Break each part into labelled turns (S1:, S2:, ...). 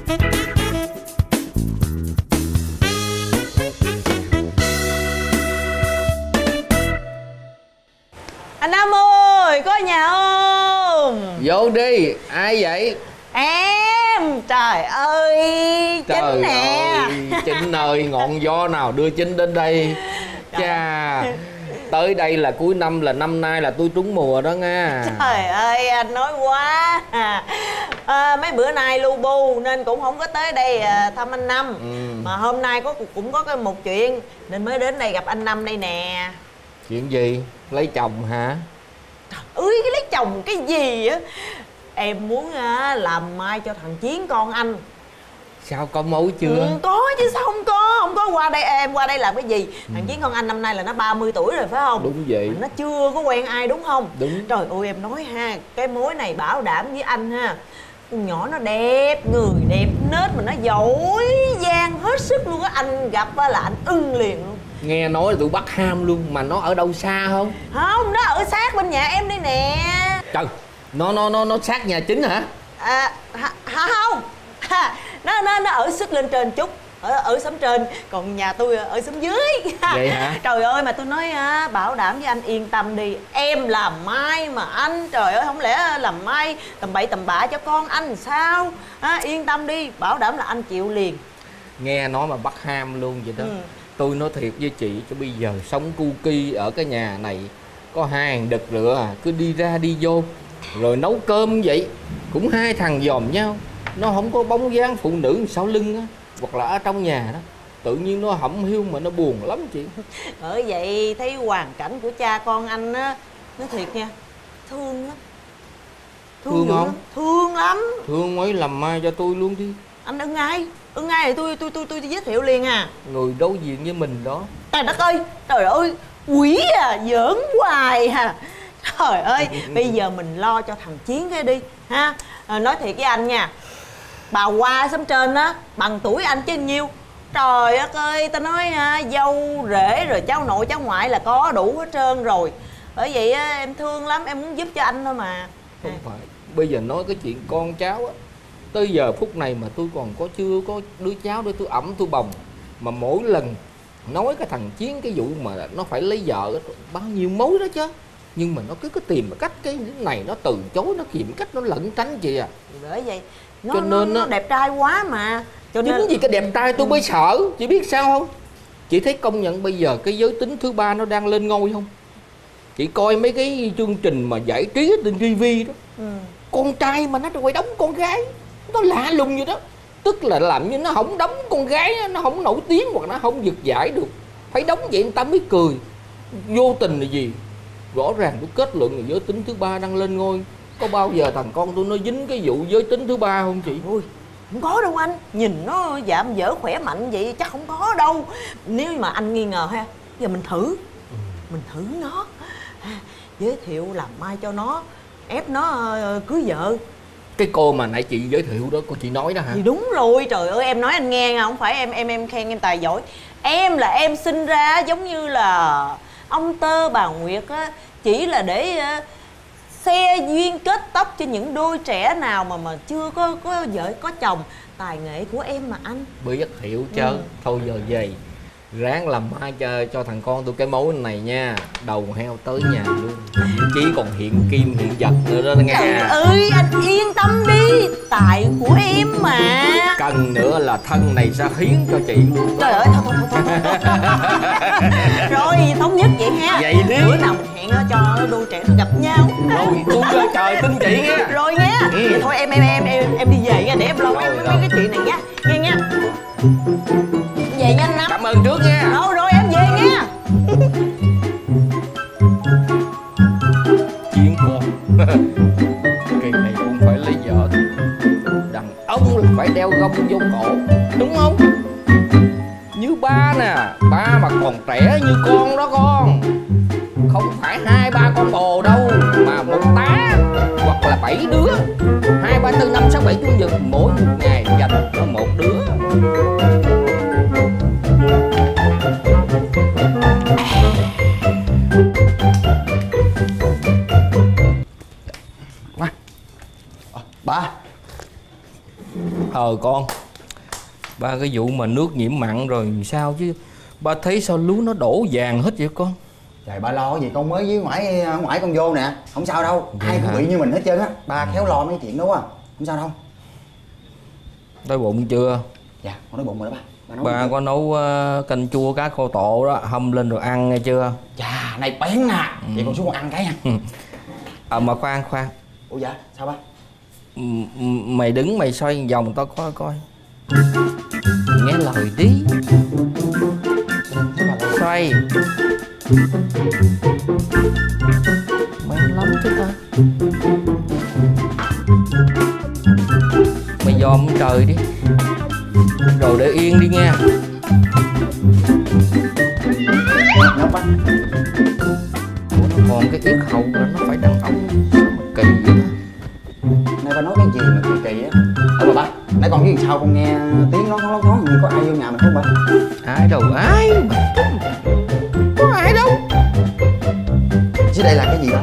S1: Anh Năm ơi, có ở nhà không?
S2: Vô đi, ai vậy?
S1: Em, trời ơi, Chính nè.
S2: Chính ơi, ngọn gió nào đưa Chính đến đây? Chà, tới đây là cuối năm, là năm nay là tôi trúng mùa đó nha.
S1: Trời ơi, anh nói quá. Mấy bữa nay lu bu nên cũng không có tới đây thăm anh Năm. Mà hôm nay cũng có một chuyện nên mới đến đây gặp anh Năm đây nè.
S2: Chuyện gì? Lấy chồng hả?
S1: Trời ơi, cái lấy chồng cái gì á. Em muốn làm mai cho thằng Chiến con anh.
S2: Sao có mối chưa?
S1: Có chứ sao không có. Không có qua đây, em qua đây làm cái gì? Thằng Chiến con anh năm nay là nó 30 tuổi rồi phải không?
S2: Đúng vậy.
S1: Mà nó chưa có quen ai đúng không?
S2: Đúng.
S1: Trời ơi em nói ha, cái mối này bảo đảm với anh ha. Con nhỏ nó đẹp, người đẹp nết mà nó giỏi giang hết sức luôn á. Anh gặp là anh ưng liền luôn.
S2: Nghe nói là tụi Bắc Ham luôn. Mà nó ở đâu xa không?
S1: Không, nó ở sát bên nhà em đây nè.
S2: Trời, nó sát nhà Chính hả?
S1: Không. Nó ở xích lên trên chút, ở xóm trên, còn nhà tôi ở xóm dưới.
S2: Vậy hả?
S1: Trời ơi mà tôi nói bảo đảm với anh yên tâm đi, em làm mai mà anh, trời ơi không lẽ làm mai tầm bậy tầm bạ cho con anh sao? Yên tâm đi, bảo đảm là anh chịu liền.
S2: Nghe nói mà Bắc Ham luôn vậy đó. Tôi nói thiệt với chị, cho bây giờ sống cu ki ở cái nhà này có hai thằng đực rửa cứ đi ra đi vô rồi nấu cơm vậy, cũng hai thằng dòm nhau, nó không có bóng dáng phụ nữ sau lưng á, hoặc là ở trong nhà đó, tự nhiên nó hẩm hiu mà nó buồn lắm chị.
S1: Bởi vậy thấy hoàn cảnh của cha con anh á, nói thiệt nha, thương lắm.
S2: Thương không?
S1: Lắm. Thương lắm.
S2: Thương mấy làm mai cho tôi luôn đi.
S1: Anh ưng ai? Ưng ai thì tôi giới thiệu liền à.
S2: Người đối diện với mình đó.
S1: Trời đất ơi, trời ơi, quỷ à, giỡn hoài à. Trời ơi, bây giờ mình lo cho thằng Chiến cái đi ha. Nói thiệt với anh nha, bà Hoa xóm trên á bằng tuổi anh chứ nhiêu. Trời đất ơi, ta nói dâu rể rồi cháu nội cháu ngoại là có đủ hết trơn rồi. Bởi vậy em thương lắm, em muốn giúp cho anh thôi mà.
S2: Không phải, bây giờ nói cái chuyện con cháu á, tới giờ phút này mà tôi còn chưa có đứa cháu để tôi ẵm tôi bồng. Mà mỗi lần nói cái thằng Chiến cái vụ mà nó phải lấy vợ bao nhiêu mối đó chứ, nhưng mà nó cứ tìm cách cái này nó từ chối, nó tìm cách nó lẩn tránh chị à.
S1: Bởi vậy
S2: cho nên
S1: nó đẹp trai quá mà. Cho nên
S2: chính vì cái đẹp trai tôi mới sợ. Chị biết sao không? Chị thấy công nhận bây giờ cái giới tính thứ ba nó đang lên ngôi không? Chị coi mấy cái chương trình mà giải trí trên TV đó, con trai mà nó quay đóng con gái, nó lạ lùng vậy đó. Tức là làm như nó không đóng con gái, nó không nổi tiếng hoặc nó không giật giải được, phải đóng vậy người ta mới cười. Vô tình là gì? Rõ ràng tôi kết luận là giới tính thứ ba đang lên ngôi. Có bao giờ thằng con tôi nó dính cái vụ giới tính thứ ba không chị?
S1: Ui, không có đâu anh. Nhìn nó dạm dở khỏe mạnh vậy chắc không có đâu. Nếu mà anh nghi ngờ ha, giờ mình thử. Mình thử nó giới thiệu làm mai cho nó, ép nó cưới vợ.
S2: Cái cô mà nãy chị giới thiệu đó, cô chị nói đó hả?
S1: Thì đúng rồi, trời ơi em nói anh nghe nha, không phải em khen em tài giỏi. Em là em sinh ra giống như là ông Tơ bà Nguyệt á, chỉ là để xe duyên kết tóc cho những đôi trẻ nào mà chưa có vợ có chồng. Tài nghệ của em mà anh.
S2: Biết hiểu chứ. Thôi giờ về ráng làm mai cho thằng con tôi cái mối này nha. Đầu heo tới nhà luôn, chí còn hiện kim hiện vật nữa đó nghe.
S1: Trời ơi anh yên tâm đi, tài của em mà.
S2: Cần nữa là thân này sẽ hiến cho chị luôn.
S1: Trời ơi thôi. Rồi thống nhất vậy ha.
S2: Vậy đi.
S1: Bữa nào mình hẹn cho đôi trẻ nó gặp nhau.
S2: Rồi tôi ra trời tin chị nghe.
S1: Rồi nha. Vậy thôi em đi về nha, để em lo mấy cái chuyện này nha. Nghe nha. Về nha anh Năm.
S2: Cảm ơn trước nha.
S1: Rồi em về nha.
S2: Chuyện con kỳ này cũng phải lấy vợ. Đàn ông là phải đeo gông vô cổ, đúng không? Như ba nè, ba mà còn trẻ như con đó con. Không phải 2-3 con bồ đâu, mà 1 tá hoặc là 7 đứa. 2, 3, 4, 5, 6, 7 chủ nhật, mỗi một ngày dành cho 1 đứa. Con, ba cái vụ mà nước nhiễm mặn rồi sao chứ? Ba thấy sao lúa nó đổ vàng hết vậy con?
S3: Trời, ba lo gì, con mới với ngoại con vô nè, không sao đâu.
S2: Vậy
S3: ai cũng
S2: hả?
S3: bị như mình hết trơn á. Ba khéo lo mấy chuyện đó quá, không sao đâu.
S2: Đói bụng chưa?
S3: Dạ, con đói bụng rồi đó ba.
S2: Ba có nấu canh chua cá kho tộ đó, hâm lên rồi ăn nghe chưa?
S3: Chà, này bén nè. Vậy con xuống con ăn cái nha.
S2: Mà khoan.
S3: Ủa dạ, sao ba?
S2: Mày đứng mày xoay vòng tao coi. Nghe lời đi. Xoay. Mày lắm chứ ta. Mày dòm trời đi. Rồi để yên đi nha.
S3: Nhóc á.
S2: Còn cái yết hầu là nó phải đàn ông. Sao mà kỳ vậy ta?
S3: Nay ba nói cái gì mà kỳ kỳ á? Mà ba, nãy con với sao con nghe tiếng nó như có ai vô nhà mình không ba?
S2: Ai đâu, ai mà có ai đâu.
S3: Chứ đây là cái gì đó?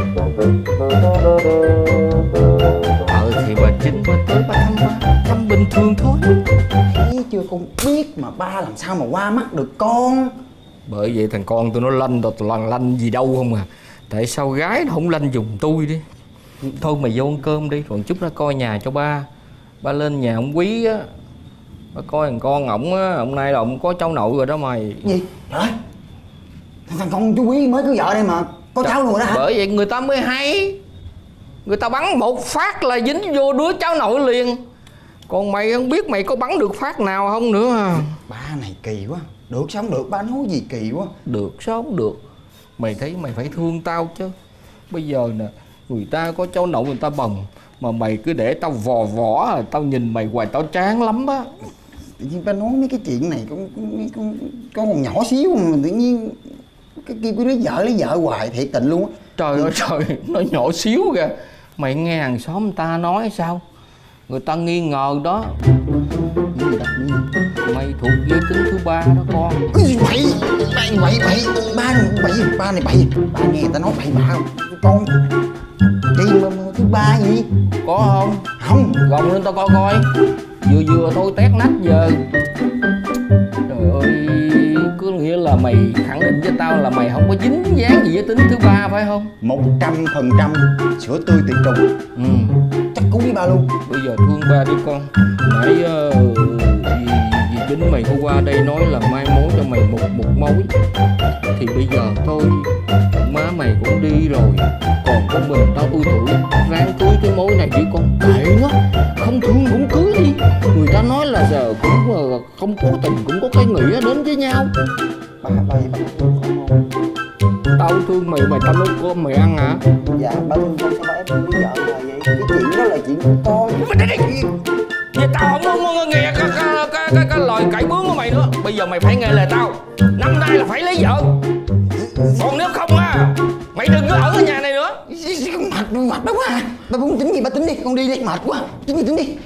S2: Thì bà Chính bà tới bà thăm bình thường thôi.
S3: Thấy chưa, con biết mà ba làm sao mà qua mắt được con.
S2: Bởi vậy thằng con tôi nó lanh toàn lanh gì đâu không à. Tại sao gái nó không lanh giùm tôi đi. Thôi mày vô ăn cơm đi, còn chút ra coi nhà cho ba. Ba lên nhà ông Quý á, ba coi thằng con ổng á, hôm nay là ổng có cháu nội rồi đó mày.
S3: Gì? Trời ơi, thằng con chú Quý mới cưới vợ đây mà có cháu luôn rồi đó hả?
S2: Bởi vậy người ta mới hay. Người ta bắn một phát là dính vô đứa cháu nội liền. Còn mày không biết mày có bắn được phát nào không nữa à.
S3: Ba này kỳ quá. Được sao không được, ba nói gì kỳ quá.
S2: Được sao không được. Mày thấy mày phải thương tao chứ. Bây giờ nè, người ta có cháu nội người ta bồng, mà mày cứ để tao vò vỏ, tao nhìn mày hoài tao chán lắm á.
S3: Tự nhiên ba nói mấy cái chuyện này con còn nhỏ xíu mà tự nhiên cái kia cứ lấy vợ hoài, thiệt tình luôn á.
S2: Trời ơi trời, nó nhỏ xíu kìa. Mày nghe hàng xóm người ta nói sao? Người ta nghi ngờ đó.
S3: Cái gì đó?
S2: Mày thuộc giới tính thứ ba đó con.
S3: Cái gì bậy? Bậy. Ba này bậy. Ba nghe người ta nói bậy bạ. Con đi mà thứ ba gì?
S2: Có không?
S3: Không.
S2: Gồng lên tao coi. Vừa thôi tét nách giờ. Trời ơi, cứ nghĩa là mày khẳng định với tao là mày không có dính dáng gì với tính thứ ba phải không?
S3: 100% sữa tươi tuyệt trùng. Chắc cú với ba luôn.
S2: Bây giờ thương ba đi con. Nãy dì Chính mày có qua đây nói là mai mối cho mày một mối. Thì bây giờ thôi, má mày cũng đi rồi, còn con mình tao ưa tuổi, ráng cưới cái mối này đi con. Kệ nó, không thương cũng cưới đi. Người ta nói là giờ cũng không có tình cũng có cái nghĩa đến với nhau.
S3: Ba không.
S2: Tao thương mày tao nấu cơm mày ăn hả?
S3: Dạ ba thương con, sao ba ép con đi vợ rồi vậy? Cái chuyện đó là chuyện của con.
S2: Vậy tao không có nghe cái lời cãi bướng của mày nữa. Bây giờ mày phải nghe lời tao. Năm nay là phải lấy vợ. Còn nếu không á, mày đừng có ở nhà này nữa.
S3: Mệt đó quá à. Ba muốn tính gì ba tính đi, con đi đi, mệt quá. Tính đi.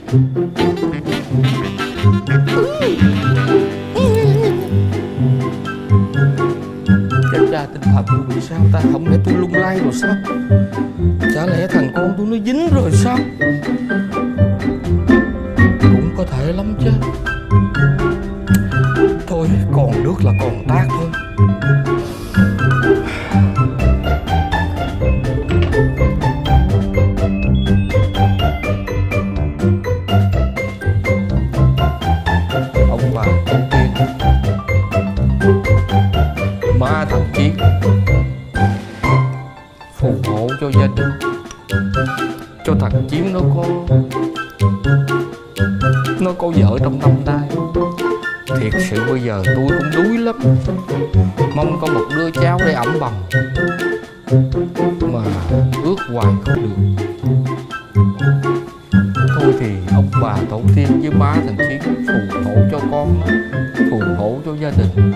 S2: Chết ra tinh thần tôi bị sao ta? Không lẽ tôi lung lay rồi sao? Chả lẽ thằng con tôi nó dính rồi sao? Cũng có thể lắm chứ. Thôi còn nước là còn tát thôi. Ông bà tổ tiên, má thằng Chiến, phù hộ cho gia đình, cho thằng Chiến nó có vợ trong năm nay. Thiệt sự bây giờ tôi cũng đuối lắm. Mong có một đứa cháu để ẵm bồng, mà ước hoài không được. Thôi thì ông bà tổ tiên với má thằng Chiến phù hộ cho con, phù hộ cho gia đình.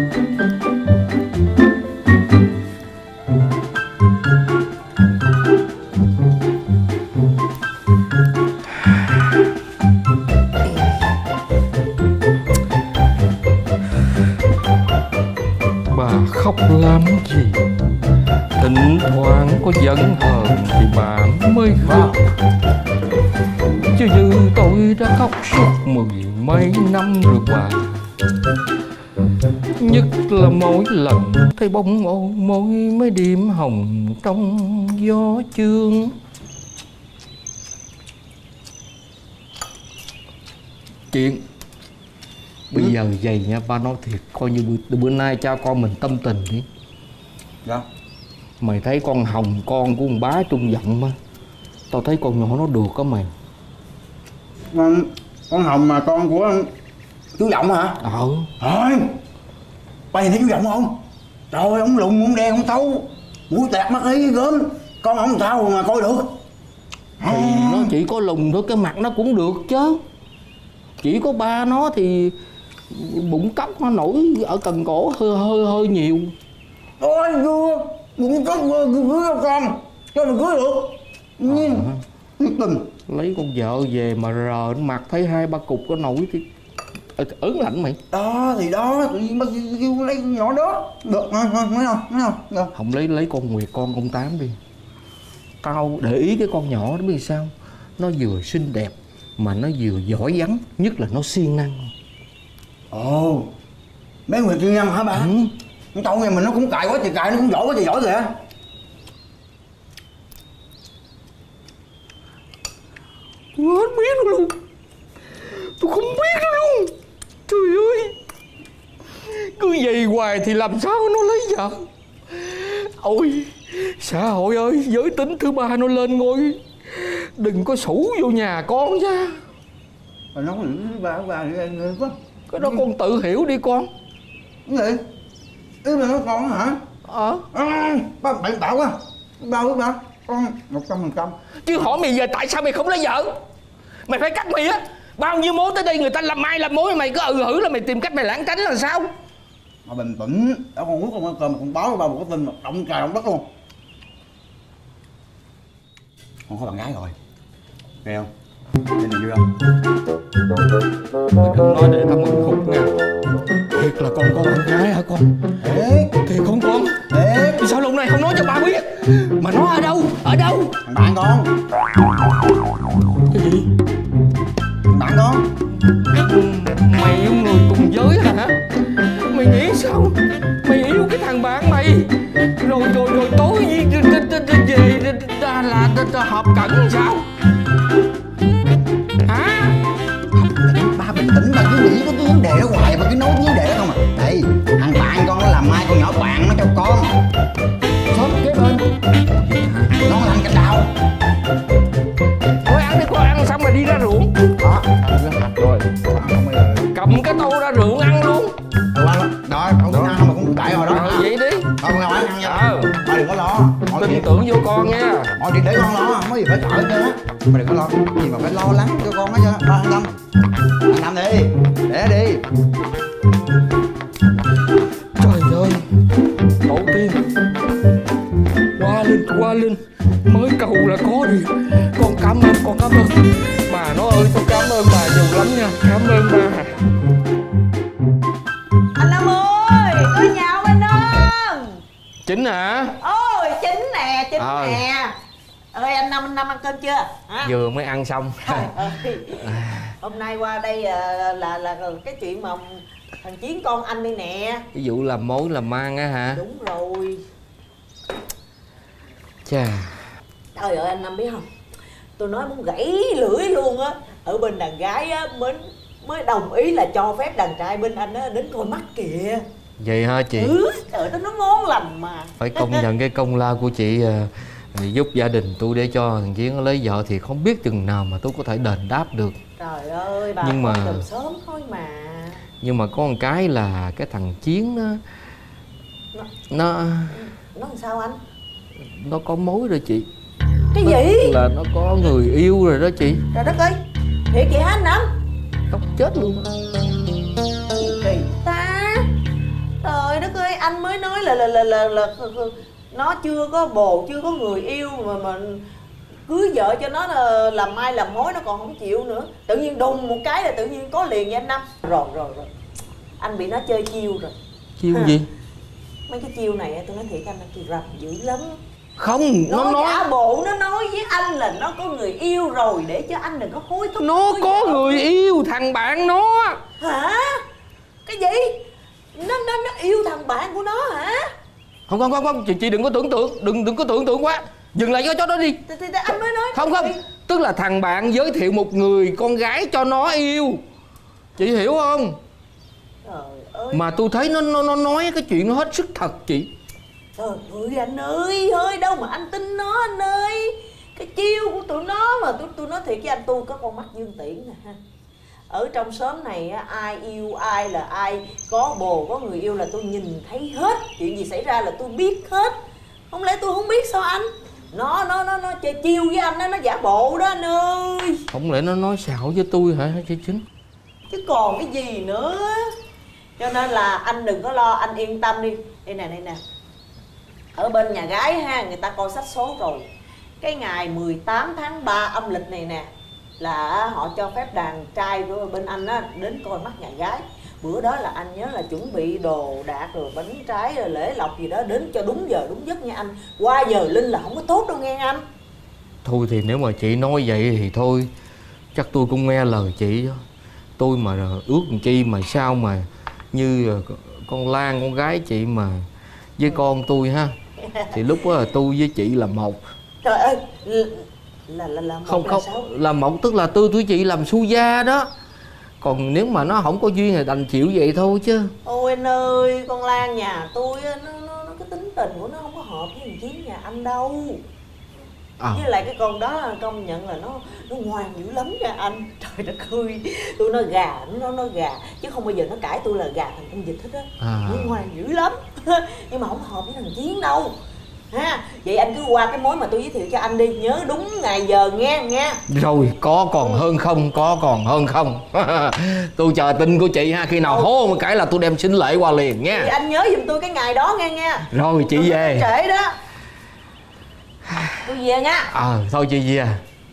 S2: Bà khóc làm gì? Thỉnh thoảng có giận hờn thì bà mới khóc. chứ như tôi đã khóc suốt 10 mấy năm rồi bà. Nhất là mỗi lần thấy bóng môi mấy đêm hồng trong gió chương. Chuyện bây giờ vậy nha, ba nói thiệt, coi như bữa nay cha con mình tâm tình đi.
S3: Dạ.
S2: Mày thấy con Hồng con của con bá Trung Dận mà, tao thấy con nhỏ nó được á mày.
S3: Con Hồng mà con của chú Dọng hả? Thôi, ba nhìn thấy chú Dọng không? Trời ơi, ông lùn, ông đen, ông thấu, mũi tẹt mắt ấy gớm. Con ông sao mà coi được?
S2: Thì nó chỉ có lùn thôi, cái mặt nó cũng được chứ. Chỉ có ba nó thì bụng cóc nó nổi ở cần cổ hơi nhiều.
S3: Ôi vua, bụng cóc cưới con, cho mình cưới được. Tình.
S2: Lấy con vợ về mà rờ mặt thấy 2-3 cục có nổi thì ớn lạnh mày.
S3: Đó thì đó, tự nhiên bác kêu lấy con nhỏ đó. Được, nói không? Được.
S2: Không lấy con Nguyệt con Tám đi. Tao để ý cái con nhỏ đó biết sao, nó vừa xinh đẹp mà nó vừa giỏi vắn, nhất là nó siêng năng.
S3: Ồ, bé Nguyệt siêng năng hả bà? Con tao nghe mình nó cũng cài quá trời cài, nó cũng giỏi quá trời giỏi kìa.
S2: Tôi không biết luôn. Tôi không biết luôn. Trời ơi, cứ vậy hoài thì làm sao nó lấy vợ. Ôi, xã hội ơi, giới tính thứ ba nó lên ngôi, đừng có sủ vô nhà con nha.
S3: Bà nói thứ ba thì em quá.
S2: Cái đó con tự hiểu đi con.
S3: Cái gì? Ý là nói con hả? Ba bậy bạo quá. Ba con 100%.
S2: Chứ hỏi mày giờ tại sao mày không lấy vợ? Mày phải cắt mày á. Bao nhiêu mối tới đây người ta làm mai làm mối, mày cứ hử là mày tìm cách mày lãng tránh là sao?
S3: Mà bình tĩnh, đã con nuốt con ăn cơm con báo với ba một cái tin mà động trời động đất luôn. Con có bạn gái rồi, nghe không? Tin này vui không?
S2: Mày đừng nói để tao mừng khục nha. Thiệt là con có bạn gái hả con? Thiệt không con? Thì sao lúc này không nói cho ba biết? Mà nó ở đâu? Ở đâu?
S3: Thằng bạn con.
S2: Cái gì?
S3: Thằng bạn con.
S2: Mày yêu người cùng giới hả? Mày nghĩ sao? Mày yêu cái thằng bạn mày rồi tối về là hợp cẩn sao? Hả?
S3: Ba bình tĩnh, ba cứ nghĩ cái vấn đề đó hoài, ba cứ nói vấn đề đó không à. Đây, thằng bạn con nó làm mai con nhỏ bạn nó cho con.
S2: Sớm kế bên.
S3: Nó làm cành đào.
S2: Thôi ăn đi, con ăn xong rồi đi ra ruộng.
S3: Đó, rồi.
S2: Cầm cái tô ra ruộng ăn luôn.
S3: Rồi, con ăn mà cũng chạy rồi đó.
S2: Vậy đi.
S3: Thôi con ăn nha. Ba đừng có lo.
S2: Tin tưởng vô con nha.
S3: Mọi chuyện để con lo, không có gì phải sợ hết trơn á. Mà đừng có lo, gì mà phải lo lắng cho con hết trơn. Ba an tâm. An tâm đi, để đi.
S2: Trời ơi, tổ tiên qua linh mới cầu là có đi. Con cảm ơn bà nó ơi, tôi cảm ơn bà nhiều lắm nha. Cảm ơn bà.
S1: Anh Năm ơi, có nhà không anh Năm?
S2: Chính hả?
S1: Ôi, Chính nè. Ơi anh Năm ăn cơm chưa? Hả?
S2: Vừa mới ăn xong.
S1: Trời ơi. Hôm nay qua đây là cái chuyện mà thằng Chiến con anh đi nè.
S2: Ví dụ làm mối làm mang á hả?
S1: Đúng rồi.
S2: Chà.
S1: Trời ơi anh Năm biết không, tôi nói muốn gãy lưỡi luôn á. Ở bên đàn gái á mới đồng ý là cho phép đàn trai bên anh á đến coi mắt kìa.
S2: Vậy hả chị?
S1: Trời ơi nó ngon lành mà.
S2: Phải công nhận cái công lao của chị giúp gia đình tôi để cho thằng Chiến nó lấy vợ thì không biết chừng nào mà tôi có thể đền đáp được.
S1: Trời ơi bà,
S2: nhưng mà
S1: từ sớm thôi mà. Nhưng
S2: mà có một cái là cái thằng Chiến nó
S1: làm sao anh?
S2: Nó có mối rồi chị.
S1: Cái gì?
S2: Là nó có người yêu rồi đó chị.
S1: Trời đất ơi, thiệt vậy hả anh Năm?
S2: Khóc chết luôn.
S1: Kỳ ta. Trời đất ơi, anh mới nói là nó chưa có bồ, chưa có người yêu mà cưới vợ cho nó là làm mai làm mối nó còn không chịu nữa. Tự nhiên đùng một cái là tự nhiên có liền với anh Năm. Rồi anh bị nó chơi chiêu rồi.
S2: Chiêu gì?
S1: Mấy cái chiêu này tôi nói thiệt anh là kỳ rập dữ lắm.
S2: Không, nó nói
S1: giả bộ nó nói với anh là nó có người yêu rồi để cho anh đừng có hối thúc.
S2: Nó có người yêu, thằng bạn nó.
S1: Hả? Cái gì? Nó yêu thằng bạn của nó hả?
S2: Không, chị đừng có tưởng tượng, đừng có tưởng tượng quá. Dừng lại cho đó đi.
S1: Thì anh mới nói.
S2: Không, tức là thằng bạn giới thiệu một người con gái cho nó yêu. Chị hiểu không?
S1: Trời ơi.
S2: Mà tôi thấy nó nói cái chuyện nó hết sức thật chị.
S1: Trời ơi anh ơi, hơi đâu mà anh tin nó anh ơi. Cái chiêu của tụi nó mà tôi nói thiệt với anh, tôi có con mắt dương tiễn nè ha. Ở trong xóm này ai yêu ai là ai, có bồ có người yêu là tôi nhìn thấy hết. Chuyện gì xảy ra là tôi biết hết. Không lẽ tôi không biết sao anh? Nó chơi chiêu với anh đó, nó giả bộ đó anh ơi.
S2: Không lẽ nó nói xạo với tôi hả chị Chính?
S1: Chứ còn cái gì nữa. Cho nên là anh đừng có lo, anh yên tâm đi. Đây nè. Ở bên nhà gái ha, người ta coi sách số rồi. Cái ngày 18 tháng 3 âm lịch này nè là họ cho phép đàn trai của bên anh á đến coi mắt nhà gái. Bữa đó là anh nhớ là chuẩn bị đồ đạc rồi bánh trái rồi lễ lộc gì đó đến cho đúng giờ đúng giấc nha anh. Qua giờ linh là không có tốt đâu nghe anh.
S2: Thôi thì nếu mà chị nói vậy thì thôi, chắc tôi cũng nghe lời chị. Tôi mà ước làm chi mà sao mà như con Lan con gái chị mà với con tôi ha, thì lúc đó là tôi với chị là một.
S1: Trời ơi, là một
S2: không
S1: là sao?
S2: là một tức là tôi chị làm su gia đó. Còn nếu mà nó không có duyên thì đành chịu vậy thôi chứ.
S1: Ôi anh ơi, con Lan nhà tôi nó cái tính tình của nó không có hợp với thằng Chiến nhà anh đâu. Với lại cái con đó công nhận là nó ngoan dữ lắm nha anh. Trời đất ơi, tôi nói gà nó gà chứ không bao giờ nó cãi tôi là gà thành con vịt hết á. Nó ngoan dữ lắm. Nhưng mà không hợp với thằng Chiến đâu ha. Vậy anh cứ qua cái mối mà tôi giới thiệu cho anh đi, nhớ đúng ngày giờ nghe. Rồi,
S2: có còn hơn không. Tôi chờ tin của chị ha, khi nào hố một cái là tôi đem xin lễ qua liền nha.
S1: Thì anh nhớ giùm tôi cái ngày đó nghe.
S2: Rồi chị về.
S1: Trễ đó. Tôi về nha.
S2: Thôi chị về.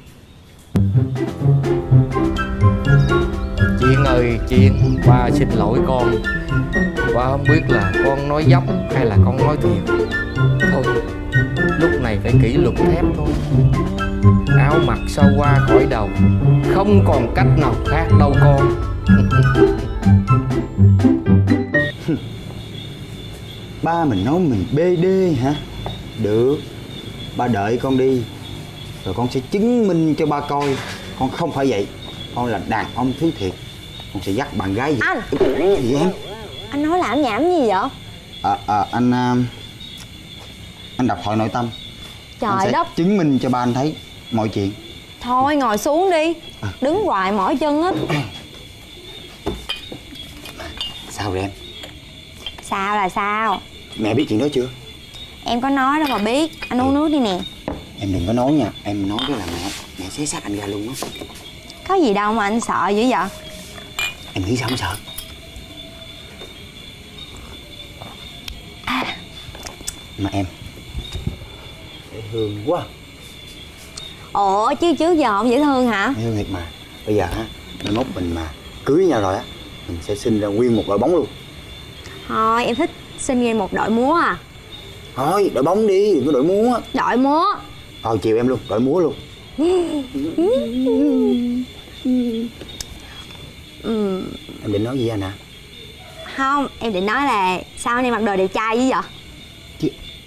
S2: Chuyện ơi Chuyện, ba xin lỗi con. Ba không biết là con nói dốc hay là con nói thiệt. Thôi, lúc này phải kỷ luật thép thôi. Áo mặc sao qua khỏi đầu, không còn cách nào khác đâu con.
S3: Ba mình nói mình BD hả? Được, ba đợi con đi, rồi con sẽ chứng minh cho ba coi con không phải vậy. Con là đàn ông thứ thiệt. Con sẽ dắt bạn gái về.
S4: Anh!
S3: Gì em?
S4: Anh nói làm nhảm gì vậy?
S3: Anh đọc thoại nội tâm.
S4: Trời
S3: anh sẽ
S4: đất!
S3: chứng minh cho ba anh thấy mọi chuyện.
S4: Thôi ngồi xuống đi. Đứng hoài mỏi chân hết.
S3: Sao rồi em?
S4: Sao là sao?
S3: Mẹ biết chuyện đó chưa?
S4: Em có nói đâu mà biết. Anh uống nước đi nè.
S3: Em đừng có nói nha. Em nói cái là mẹ xé xác anh ra luôn á.
S4: Có gì đâu mà anh sợ dữ vậy?
S3: Em nghĩ sao không sợ? Mà em dễ thương quá.
S4: Ủa chứ trước giờ không dễ thương hả?
S3: Dễ thương thiệt mà. Bây giờ á, mai mốt mình mà cưới nhau rồi á, mình sẽ sinh ra nguyên một đội bóng luôn.
S4: Thôi em thích sinh ra một đội múa à.
S3: Thôi đội bóng đi, đừng có đội múa.
S4: Đội múa.
S3: Thôi chiều em luôn, đội múa luôn. Em định nói gì anh hả?
S4: Không, em định nói là sao anh em mặc đồ đẹp trai dữ vậy?
S3: Chứ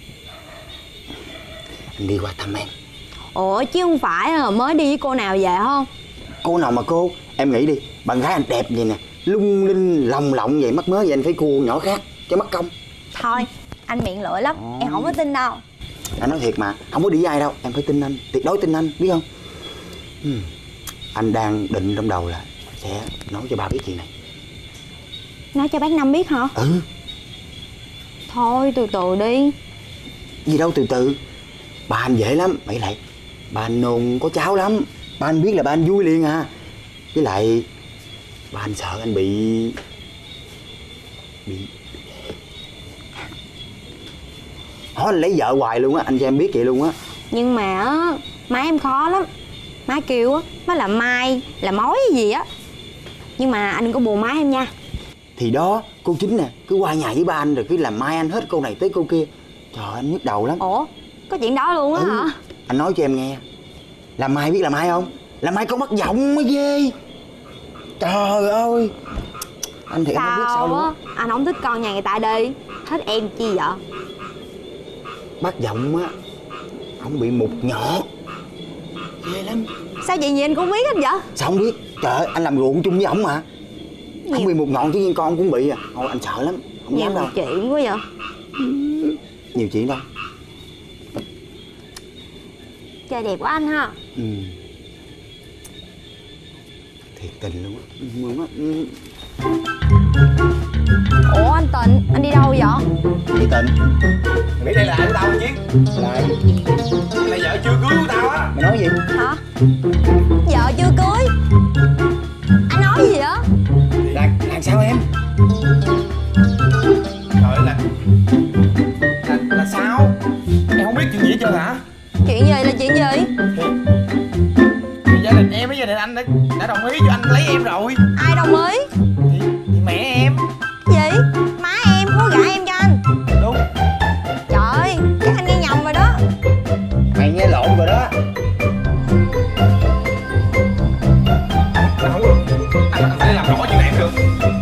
S3: anh đi qua thăm em.
S4: Ủa chứ không phải là mới đi với cô nào về không?
S3: Cô nào mà cô? Em nghĩ đi, bạn gái anh đẹp vậy nè, lung linh lồng lộng vậy, mắc mớ vậy anh phải cua nhỏ khác cho mất công.
S4: Thôi anh miệng lưỡi lắm, em không có tin đâu.
S3: Anh nói thiệt mà, không có đi với ai đâu, em phải tin anh, tuyệt đối tin anh, biết không? Anh đang định trong đầu là sẽ nói cho ba biết chuyện này.
S4: Nói cho bác Năm biết hả?
S3: Ừ.
S4: Thôi từ từ đi.
S3: Gì đâu từ từ. Ba anh dễ lắm, mấy lại ba anh nôn có cháo lắm. Ba anh biết là ba anh vui liền à. Với lại ba anh sợ anh bị hỏi anh lấy vợ hoài luôn á, anh cho em biết vậy luôn á.
S4: Nhưng mà á, má em khó lắm. Má kêu á, má là mai, là mối gì á. Nhưng mà anh đừng có buồn má em nha.
S3: Thì đó, cô Chính nè, cứ qua nhà với ba anh rồi cứ làm mai anh hết câu này tới câu kia. Trời anh nhức đầu lắm.
S4: Ủa, Có chuyện đó luôn á hả?
S3: Anh nói cho em nghe. Làm Mai biết làm ai không? Làm Mai con bắt giọng mới ghê. Trời ơi. Anh thiệt anh không biết sao luôn á.
S4: Anh không thích con nhà người ta đi. Thích em chi vậy?
S3: Bắt giọng á, ông bị mụt nhọt. Ghê lắm.
S4: Sao vậy anh cũng biết hết vậy?
S3: Sao không biết? Trời ơi, anh làm ruộng chung với ổng mà. Ông bị mụt nhọt chứ nhiên con cũng bị à. Thôi anh sợ lắm. Không dám đâu.
S4: Nhiều chuyện quá vậy.
S3: Nhiều chuyện đâu.
S4: Trời đẹp quá anh ha.
S3: Thiệt tình luôn á. Mừng á.
S4: Ủa anh Tịnh, anh đi đâu vậy?
S3: Đi Tịnh.
S5: Mày biết đây là ai của tao không Chiến?
S3: Lại.
S5: Đây là vợ chưa cưới của tao á.
S3: Mày nói gì?
S4: Hả? Vợ chưa cưới? Anh nói gì vậy?
S3: Là sao em?
S5: Trời ơi là sao? Em không biết chuyện gì hết trơn hả?
S4: Chuyện gì là chuyện gì?
S5: Thì gia đình em với gia đình anh đã đồng ý cho anh lấy em rồi.
S4: Ai đồng ý?
S5: Thì mẹ em.
S4: Gì? Má em muốn gả em cho anh?
S5: Đúng.
S4: Trời ơi, chắc anh nghe nhầm rồi đó.
S3: Mày nghe lộn rồi đó.
S5: Anh không, anh phải làm rõ chuyện này em được.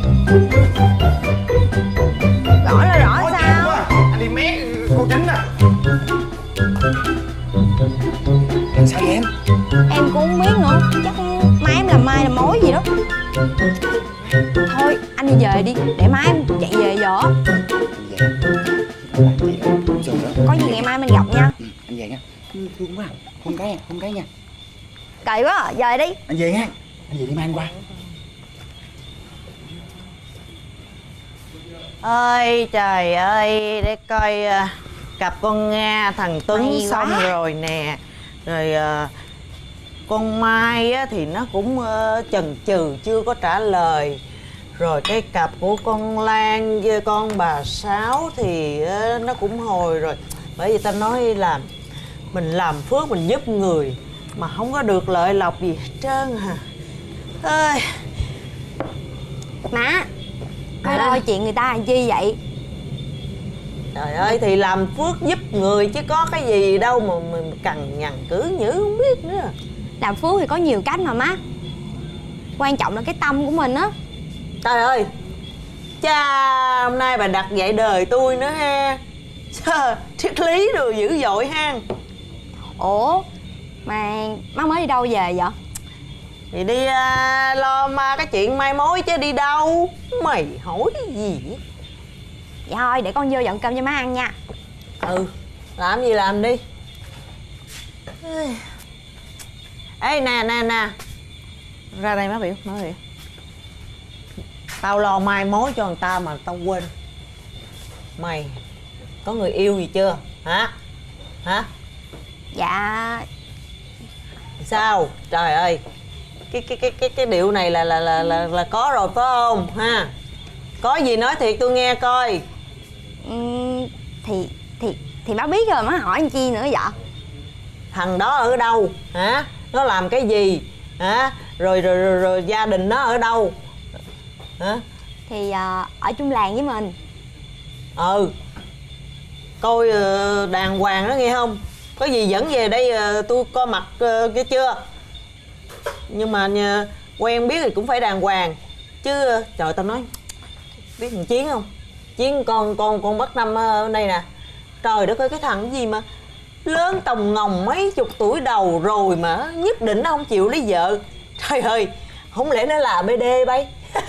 S4: Rõ là rõ
S5: Có chuyện
S4: sao?
S5: quá. Anh đi mé cô Chính à.
S3: Làm sao vậy em?
S4: Em cũng không biết nữa. Chắc má em làm mai làm mối gì đó. Thôi anh đi về đi, để má em chạy về vợ. Có gì ngày mai mình gặp nha.
S3: Anh về nha. Thương quá. Không cái nha.
S4: Kỳ quá à, về đi.
S3: Anh về nha. Anh về đi mang qua.
S1: Ơi trời ơi, để coi cặp con Nga thằng Tuấn
S4: May
S1: xong
S4: quá.
S1: rồi nè. Rồi con Mai á, thì nó cũng chần chừ chưa có trả lời. Rồi cái cặp của con Lan với con bà Sáu thì nó cũng hồi rồi. Bởi vì ta nói là mình làm phước mình giúp người mà không có được lợi lộc gì hết trơn hả. Ơi.
S4: Má, coi lo chuyện người ta làm chi vậy?
S1: Trời ơi thì làm phước giúp người chứ có cái gì đâu mà mình cằn nhằn cử nhữ không biết nữa.
S4: Làm phước thì có nhiều cách mà má. Quan trọng là cái tâm của mình á.
S1: Trời ơi, cha hôm nay bà đặt dạy đời tôi nữa ha. Trời, triết lý rồi dữ dội ha.
S4: Ủa, mà má mới đi đâu về vậy?
S1: Thì đi lo ma cái chuyện mai mối chứ đi đâu. Mày hỏi gì vậy?
S4: Vậy thôi, để con vô dọn cơm cho má ăn nha.
S1: Ừ, làm gì làm đi. Ê nè. Ra đây má biểu. Tao lo mai mối cho người ta mà tao quên. Mày có người yêu gì chưa? Hả?
S4: Dạ.
S1: Sao? Trời ơi. Cái điệu này là có rồi phải không? Ha. Có gì nói thiệt tôi nghe coi.
S4: Thì má biết rồi, má hỏi anh chi nữa vậy?
S1: Thằng đó ở đâu? Hả? Nó làm cái gì? Hả? Rồi gia đình nó ở đâu? Hả?
S4: Thì ở chung làng với mình.
S1: Coi đàng hoàng đó nghe không? Có gì dẫn về đây tôi coi mặt cái chưa? Nhưng mà quen biết thì cũng phải đàng hoàng. Chứ trời tao nói, biết thằng Chiến không? Chiến con Bắc Năm ở đây nè. Trời đất ơi, cái thằng gì mà lớn tòng ngồng mấy chục tuổi đầu rồi mà nhất định nó không chịu lấy vợ. Trời ơi, không lẽ nó là BD bay?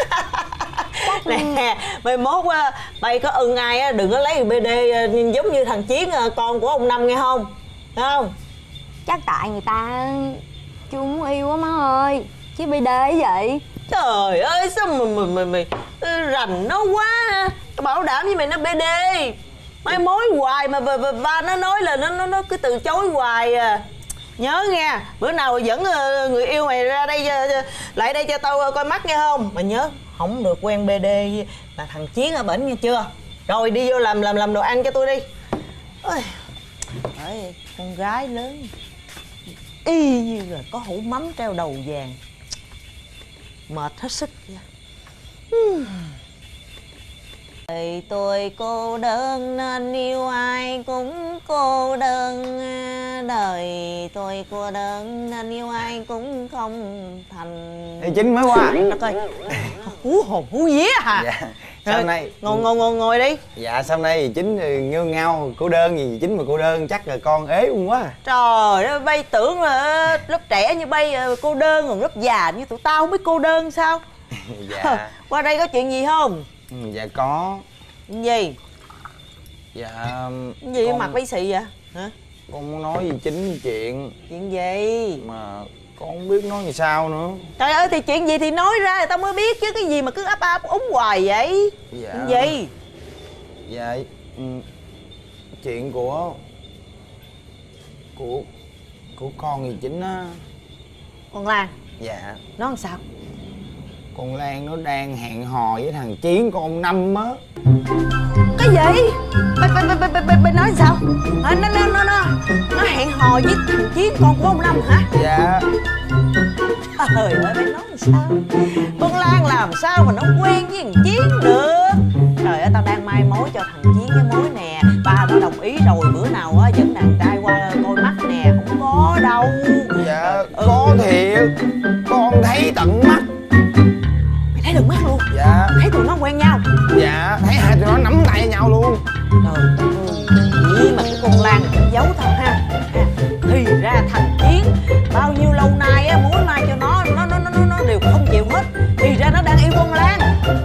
S1: Nè, mai mốt á, bay có ưng ai á, đừng có lấy BD giống như thằng Chiến con của ông Năm nghe không? Thấy không?
S4: Chắc tại người ta chưa muốn yêu á má ơi. Chứ BD vậy.
S1: Trời ơi, sao mày rành nó quá. Tao bảo đảm với mày nó BD. Mai mối hoài mà ba nó nói là nó cứ từ chối hoài à. Nhớ nghe, bữa nào dẫn người yêu mày ra đây lại đây cho tao coi mắt nghe không? Mà nhớ không được quen BD là thằng Chiến ở bển nghe chưa? Rồi đi vô làm đồ ăn cho tôi đi. Ôi, trời, con gái lớn y như là có hũ mắm treo đầu vàng. Mệt hết sức vậy. Đời tôi cô đơn nên yêu ai cũng cô đơn. Đời tôi cô đơn nên yêu ai cũng không thành.
S5: Ê, Chính mới qua.
S1: Đất ơi, hú hồn hú vía hả?
S5: Dạ. Sau này
S1: Ngồi đi.
S5: Dạ sau này Chính nghêu ngao cô đơn gì Chính mà cô đơn chắc là con ế luôn quá.
S1: Trời ơi, bay tưởng là lúc trẻ như bay cô đơn, còn lúc già như tụi tao không biết cô đơn sao?
S5: Dạ.
S1: Qua đây có chuyện gì không?
S5: Dạ có.
S1: Gì?
S5: Dạ
S1: Gì
S5: con,
S1: mặt bay xị vậy? Hả?
S5: con muốn nói với Chính chuyện
S1: Chuyện gì?
S5: mà con không biết nói làm sao nữa.
S1: Trời ơi, thì chuyện gì thì nói ra người ta mới biết chứ, cái gì mà cứ ấp úng hoài vậy?
S5: Dạ.
S1: Chuyện gì?
S5: Dạ chuyện của con thì Chính á.
S1: Con Lan,
S5: Dạ
S1: nó làm sao?
S5: con Lan nó đang hẹn hò với thằng Chiến con ông Năm á.
S1: Cái gì? Bay nói sao? Nó hẹn hò với thằng Chiến con của ông Lâm hả?
S5: Dạ.
S1: Trời ơi, bay nói làm sao? Con Lan làm sao mà nó quen với thằng Chiến được? Trời ơi, tao đang mai mối cho thằng Chiến cái mối nè. Ba nó đồng ý rồi, bữa nào á dẫn đàn trai qua coi mắt nè. Không có đâu.
S5: Dạ có thiệt, con thấy tận mắt.
S1: Mày thấy được mắt luôn?
S5: Dạ.
S1: Thấy tụi nó quen nhau?
S5: Dạ thấy hai tụi nó nắm tay nhau luôn.
S1: Trời ơi, vậy mà cái con Lan giấu tao ha. Thì ra thằng Chiến bao nhiêu lâu nay á, mối mai cho nó đều không chịu hết. Thì ra nó đang yêu con Lan.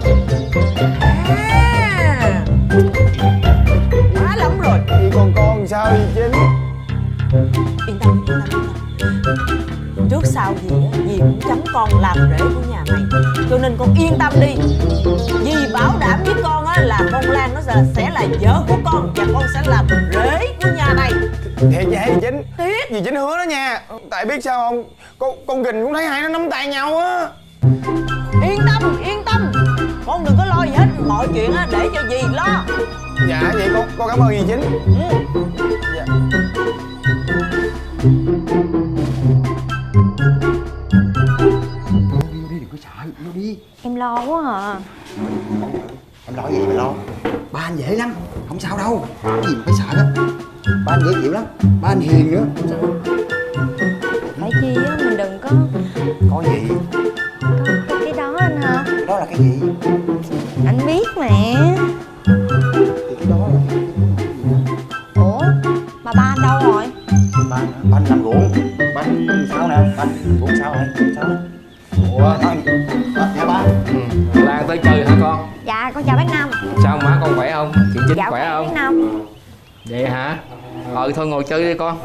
S1: Quá lắm rồi.
S5: Vậy còn con sao vậy Chính?
S1: Yên tâm. Trước sau gì á, dì cũng chấm con làm rể của nhà này. Cho nên con yên tâm đi. Dì bảo đảm với con á là con Lan nó sẽ là vợ của con. Và con sẽ làm rể của nhà này.
S5: Thiệt vậy hả Chính?
S1: Thiệt.
S5: Dì Chính hứa đó nha. Tại biết sao không, con Gình cũng thấy hai nó nắm tay nhau á.
S1: Yên tâm. Con đừng có lo gì hết. Mọi chuyện á để cho dì lo.
S5: Dạ vậy con cảm ơn dì Chính. Dạ.
S3: Đi đừng có sợ, vô đi.
S4: Em lo quá à.
S3: Em lo gì mà lo? Ba anh dễ lắm, không sao đâu. Cái gì mà phải sợ đó. Ba anh dễ chịu lắm, ba anh hiền nữa.
S4: Phải chi á, mình đừng có
S3: Có gì?
S4: có cái đó anh hả?
S3: Cái đó là cái gì?
S4: Anh biết mà.
S3: Thì cái đó là cái
S4: Ủa mà ba anh đâu rồi?
S3: ba anh làm ruộng. Ba anh sao nè? Ba anh ruộng sao rồi? Sao?
S2: Ủa?
S3: Dạ ba.
S2: Lan tới chơi hả con?
S4: Dạ con chào bác Năm.
S2: Sao má con khỏe không? Chị Chính
S4: Dạ
S2: khỏe
S4: bác
S2: không?
S4: Năm.
S2: Vậy hả? Thôi ngồi chơi đi con.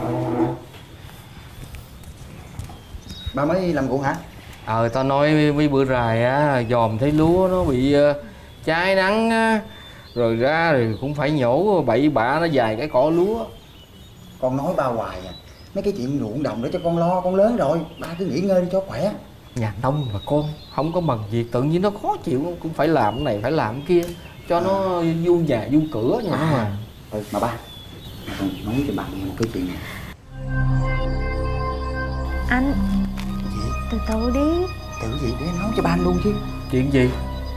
S3: Ba mới làm ruộng hả?
S2: Tao nói mấy bữa rày á, dòm thấy lúa nó bị cháy nắng á, rồi ra rồi cũng phải nhổ bậy bạ nó dài cái cỏ lúa.
S3: Con nói ba hoài à. Mấy cái chuyện ruộng đồng để cho con lo, con lớn rồi. Ba cứ nghỉ ngơi đi cho khỏe.
S2: Nhà nông mà con không có bằng việc tự nhiên nó khó chịu, cũng phải làm cái này phải làm cái kia cho nó vui nhà vui cửa nha nó mà.
S3: Mà ba con nói cho bạn nghe một cái chuyện này.
S4: Anh
S3: Gì?
S4: từ từ đi.
S3: Tự gì để em nói cho ba anh luôn chứ.
S2: Chuyện gì?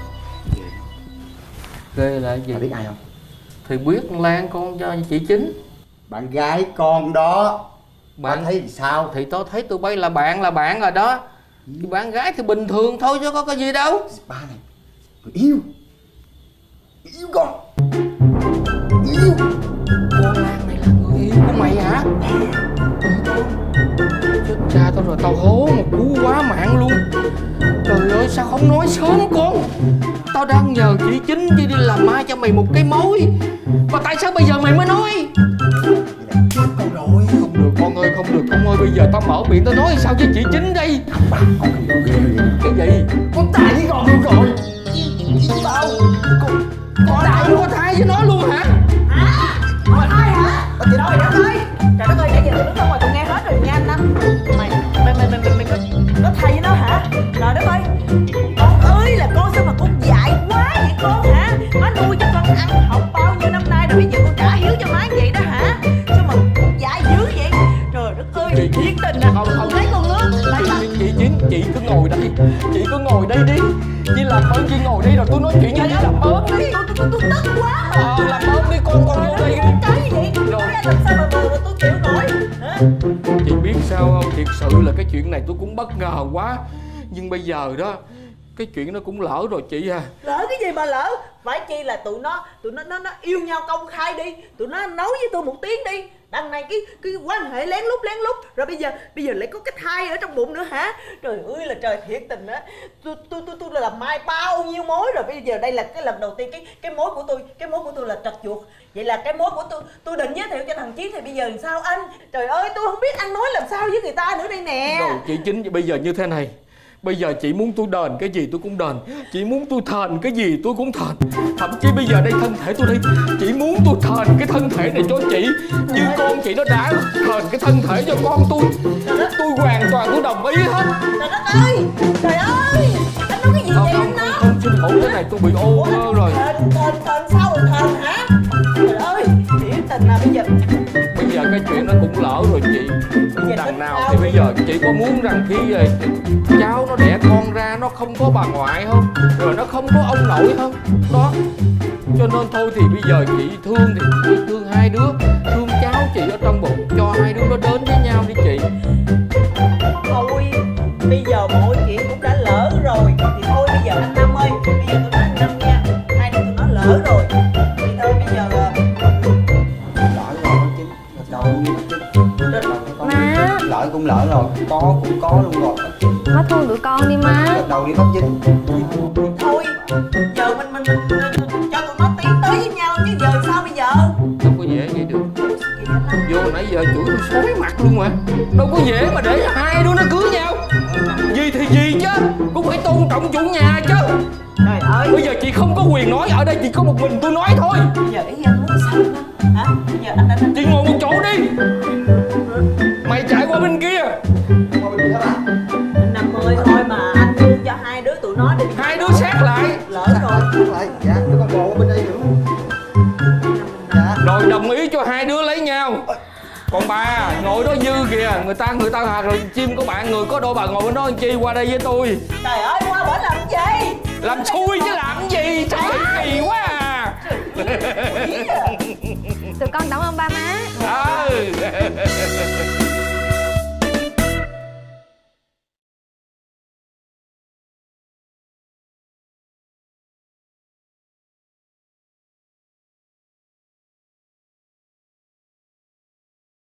S2: Ghê là gì?
S3: Bà biết ai không?
S2: Thì biết con Lan con cho chị Chính.
S3: Bạn gái con đó.
S2: Bạn
S3: Ba thấy sao?
S2: thì tao thấy tụi bay là bạn rồi đó. Thì bạn gái thì bình thường thôi chứ có cái gì đâu.
S3: Ba này người yêu con. Người yêu.
S2: Con Lan này là người yêu của mày hả? Chết cha tao rồi, tao hố một cú quá mạng luôn. Trời ơi sao không nói sớm con. Tao đang nhờ chị Chính đi làm mai cho mày một cái mối. Mà tại sao bây giờ mày mới nói?
S3: Chết con rồi.
S2: Không được con ơi, không được con ơi. Bây giờ tao mở miệng tao nói sao với chị Chính đây?
S3: Ba con không được ghê vậy.
S2: Cái gì?
S3: Con tài với con luôn rồi.
S2: Sao? Con đại luôn có thai với nó luôn hả?
S1: Có ai hả? Trời đất ơi. Trời đất ơi, nãy giờ tụi đứng ở ngoài tụi nghe hết rồi nha anh Năm. Mày có thầy với nó hả? Trời đất ơi. Con ơi là con sao mà con dại quá vậy con hả? Má nuôi cho con ăn học bao nhiêu năm nay rồi bây giờ con trả hiếu cho má vậy đó hả? Sao mà con dại dữ vậy? Trời đất ơi, thiệt tình à.
S2: Không
S1: Thấy con nước. Tại sao?
S2: chị Chính, chị cứ ngồi đây. Chị cứ ngồi đây đi. Chị làm ơn chị ngồi đi rồi tôi nói chuyện với chị. Làm ơn đi.
S1: Tôi tức quá.
S2: Làm ơn đi, con vô đây đi.
S1: Cái gì vậy? Nói ra làm sao mà tôi chịu nổi hả?
S2: Chị biết sao không, thiệt sự là cái chuyện này tôi cũng bất ngờ quá. Nhưng bây giờ đó cái chuyện nó cũng lỡ rồi chị à.
S1: Lỡ cái gì mà lỡ? Phải chi là tụi nó yêu nhau công khai đi. Tụi nó nói với tôi một tiếng đi. Đằng này cái quan hệ lén lút rồi bây giờ lại có cái thai ở trong bụng nữa hả? Trời ơi là trời, thiệt tình á. Tôi là mai bao nhiêu mối rồi, bây giờ đây là cái lần đầu tiên cái mối của tôi là trật chuột. Vậy là cái mối của tôi định giới thiệu cho thằng Chiến thì bây giờ làm sao anh? Trời ơi tôi không biết anh nói làm sao với người ta nữa đây nè.
S2: Rồi chị Chính, bây giờ như thế này. Bây giờ chị muốn tôi đền cái gì tôi cũng đền. Chị muốn tôi thền cái gì tôi cũng thền. Thậm chí bây giờ đây thân thể tôi đây, chị muốn tôi thền cái thân thể này cho chị. Như con chị nó đã thền cái thân thể cho con tôi hoàn toàn tôi đồng ý hết.
S1: Trời đất ơi, trời ơi, anh nói cái gì vậy anh nói?
S2: Không xin lỗi, cái này tôi bị ô ngơ rồi.
S1: Thền sao rồi thền hả? Trời ơi, thiệt tình là bây giờ
S2: cái chuyện nó cũng lỡ rồi chị. Đằng nào thì bây giờ chị có muốn rằng khi cháu nó đẻ con ra nó không có bà ngoại không, rồi nó không có ông nội không đó, cho nên thôi thì bây giờ chị thương thì chị thương hai đứa, thương cháu chị ở trong bụng, cho hai đứa nó đến với nhau đi chị.
S1: Thôi bây giờ mọi chuyện cũng đã lỡ rồi thì thôi bây giờ anh Năm ơi, bây giờ tôi nói anh Năm nha, hai đứa tụi nó lỡ rồi thì thôi bây giờ
S3: lỡ rồi đó Chính, đầu đi
S4: Má,
S3: lỡ cũng lỡ rồi, cũng có luôn rồi.
S4: má thương tụi con đi má.
S3: Gật đầu đi bác Chính.
S1: thôi giờ mình cho tụi nó tiến tới với nhau chứ giờ sao bây giờ?
S2: Đâu có dễ vậy được. Vô nãy giờ chửi tôi xối mặt luôn mà. Đâu có dễ mà để hai đứa nó cưới nhau. Gì thì gì chứ, cũng phải tôn trọng chủ nhà chứ.
S1: Trời ơi,
S2: Bây giờ chị không có quyền nói, ở đây chỉ có một mình tôi nói thôi.
S1: bây giờ ý anh muốn sao đó hả? Bây giờ anh
S2: Chị ngồi một chỗ đi. Mày chạy qua bên kia.
S1: anh Năm ơi, thôi mà anh thương cho hai đứa tụi nó đi.
S2: Hai đứa sát lại.
S1: Lỡ rồi.
S3: Lại, dạ, đứa con bồ bên đây nữa.
S2: Rồi đồng ý cho hai đứa lấy nhau. Còn bà ngồi đó dư kìa, người ta rồi chim của bạn, người có đôi bà ngồi bên đó làm chi, qua đây với tôi.
S1: Trời ơi,